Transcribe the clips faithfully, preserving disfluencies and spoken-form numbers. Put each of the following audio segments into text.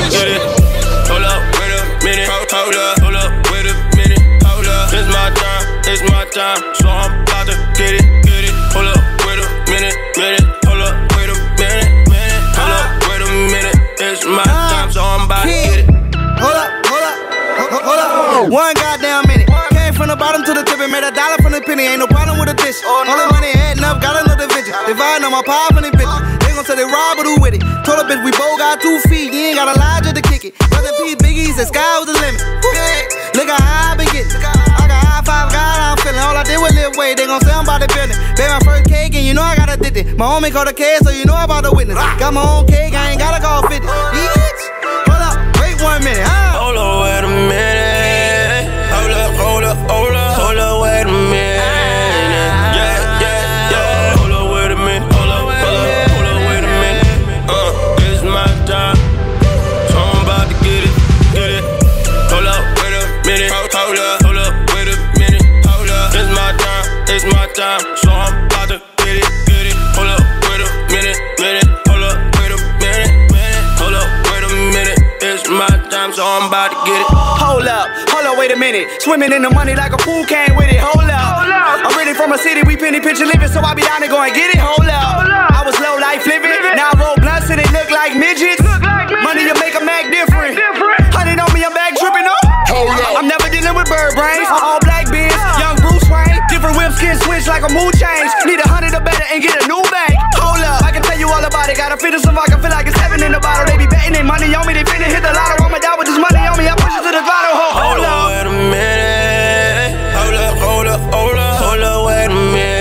get it. Hold up, wait a minute. Hold up, hold up, wait a minute. Hold up, it's my time, it's my time, so I'm about to get it, get it. Hold up, wait a minute, minute. Hold up, wait a minute, minute. Hold up, wait a minute. It's my time, so I'm about to get it. Hold up, hold up, hold up. One goddamn minute. Came from the bottom to the tip and made a dollar from the penny. Ain't no problem with a dish. All the money adding up, got another venture. Dividing on my power from the bitches. They gon' say they rob, but who with it? Told a bitch we both got two feet. You ain't got a lie just to kick it. Brother P, Biggie said sky was the limit. Look how high I been getting. I got high five, God, I'm feeling. All I did was live weight. They gon' say I'm about to building. Baby, my first cake, and you know I got addicted. My homie called a case, so you know I'm about to witness. Got my own cake, I ain't gotta call fifty. Bitch, hold up, wait one minute. Huh? Hold up, wait a minute. Hold up, hold up, hold up. Hold up, wait a minute. Yeah, yeah, yeah. Hold up, wait a minute. Hold up, hold up, hold up, wait a minute. Uh, it's my time, so I'm about to get it, get it. Hold up, wait a minute. Hold up, hold up, wait a minute. Hold up, it's my time, it's my time, so I'm about to get it, get it. Hold up, wait a minute, minute. Hold up, wait a minute, minute. Hold up, wait a minute. It's my time, so I'm about to get it. Hold up, hold up, wait a minute. Swimming in the money like a pool came with it. Hold up, hold up. I'm really from a city, we penny picture living, so I be down there going get it. Hold up, hold up. I was low life living, now I roll blunts and they look like midgets. Look like midgets. Money to make them act different. Hundred on me, I'm back tripping up. Hold up. I'm never dealing with bird brains. All black beans, young Bruce Wayne. Different whip skin switch like a mood change. Need a hundred or better and get a new bag. Hold up, I can tell you all about it. Gotta fit in some, I can feel like it's heaven in the bottle. They be betting their money on me, they finna hit the lotto. I'ma die with this money on me, I push it to the throttle. Hold, hold, hold up, wait a minute. Hold up, hold up, hold up. Hold up, wait a minute.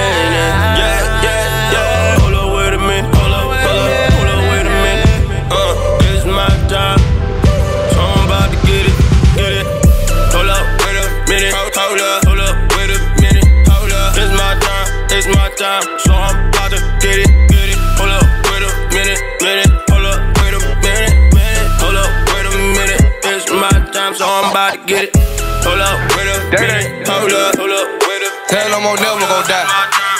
Yeah, yeah, yeah. Hold up, wait a minute. Hold up, hold up, hold up, wait a minute. Uh, it's my time, so I'm about to get it, get it. Hold up, wait a minute. Hold up, hold up, wait a minute. Hold up, it's my time, it's my time, so I'm about to get it, get it. Hold up, wait a minute, minute. Hold up, wait a minute, minute. Hold up, wait a minute. It's my time, so I'm about to get it. Hold up, wait a minute. Hold up, hold up, wait a minute. Tell them I'm never gon' die.